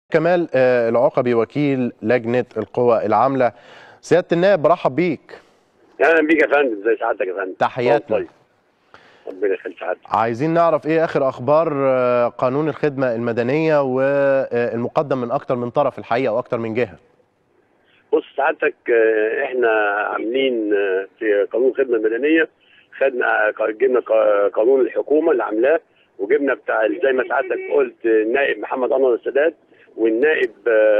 كمال العقبي وكيل لجنة القوى العاملة. سيادة النائب برحب بيك. اهلا بيك يا فندم، ازي سعادتك يا فندم؟ تحياتنا. طيب، ربنا يخلي سعادتك. عايزين نعرف ايه اخر اخبار قانون الخدمة المدنية والمقدم من اكتر من طرف الحقيقة واكتر من جهة. بص سعادتك، احنا عاملين في قانون الخدمة المدنية، جبنا قانون الحكومة اللي عاملاه، وجبنا بتاع زي ما سعادتك قلت النائب محمد انور السادات والنائب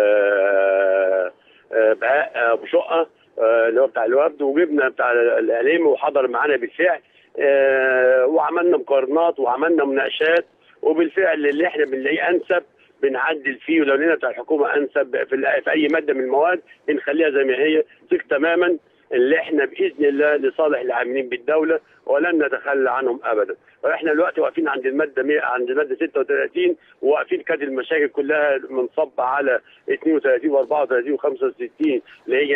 بهاء ابو شقه اللي هو بتاع الوفد، وجبنا بتاع الاعلام وحضر معانا بالفعل، وعملنا مقارنات وعملنا مناقشات، وبالفعل اللي احنا بنلاقيه انسب بنعدل فيه، ولو لقينا بتاع الحكومه انسب في اي ماده من المواد بنخليها زي ما هي. ثق تماما اللي احنا باذن الله لصالح العاملين بالدوله ولن نتخلى عنهم ابدا. واحنا دلوقتي واقفين عند الماده عند الماده 36، وواقفين كانت المشاكل كلها منصبه على 32 و34 و65 اللي هي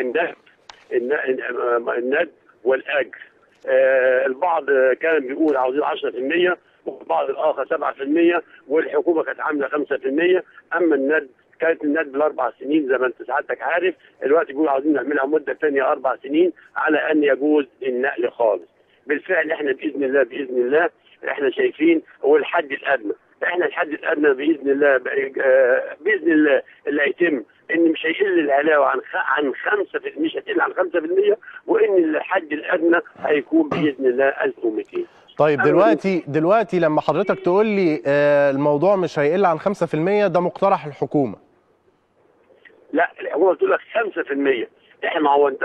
الند والاجر. البعض كان بيقول عاوزين 10%، والبعض الاخر 7%، والحكومه كانت عامله 5%. اما الند كانت الند بالاربع سنين زي ما انت سعادتك عارف، دلوقتي بيقولوا عاوزين نعملها مده ثانيه 4 سنين على ان يجوز النقل خالص. بالفعل احنا باذن الله احنا شايفين هو الحد الادنى، احنا الحد الادنى باذن الله اللي هيتم ان مش هيقل العلاوه عن 5%، مش هتقل عن 5%، وان الحد الادنى هيكون باذن الله 1200. طيب دلوقتي لما حضرتك تقول لي الموضوع مش هيقل عن 5%، ده مقترح الحكومه. لا، الحكومه بتقول لك 5%، احنا ما هو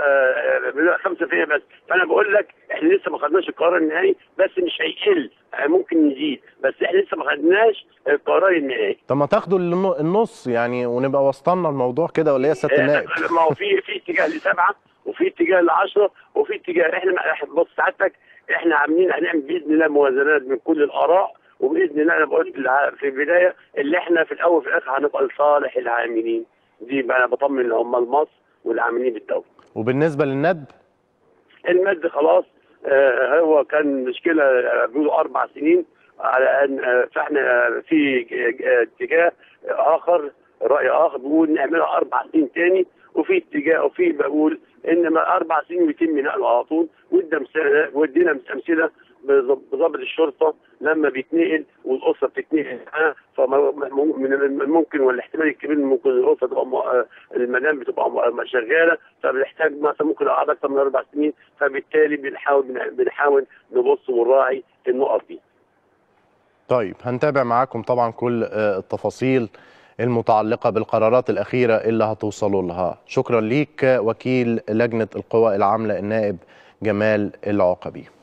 5% بس، فانا بقول لك احنا لسه ما خدناش القرار النهائي، بس مش هيقل، ممكن نزيد، بس احنا لسه ما خدناش القرار النهائي. طب ما تاخدوا النص يعني ونبقى وسطنا الموضوع كده، ولا ايه يا سياده النائب؟ ما هو في اتجاه ل7 وفي اتجاه ل10 وفي اتجاه، احنا بص سعادتك احنا هنعمل باذن الله موازنات من كل الاراء، وباذن الله انا بقول في البدايه اللي احنا في الاول وفي الاخر هنبقى لصالح العاملين. دي بقى انا بطمن لعمال مصر والعاملين بالدوله. وبالنسبه للند؟ المد خلاص، هو كان مشكله بيقولوا 4 سنين، على ان فاحنا في اتجاه اخر، راي اخر بيقول نعملها 4 سنين تاني، وفي اتجاه وفي بقول ان 4 سنين ويتم نقله على طول. ودينا امثله بضابط الشرطه لما بيتنقل والاسره بتتنقل معاه، فمن الممكن والاحتمال الكبير ممكن الاسره تبقى المدام بتبقى شغاله، فبنحتاج مثلا ممكن اقعد اكثر من 4 سنين، فبالتالي بنحاول نبص ونراعي النقط دي. طيب هنتابع معاكم طبعا كل التفاصيل المتعلقة بالقرارات الأخيرة اللي هتوصلوا لها. شكرا ليك وكيل لجنة القوى العاملة النائب جمال العقبي.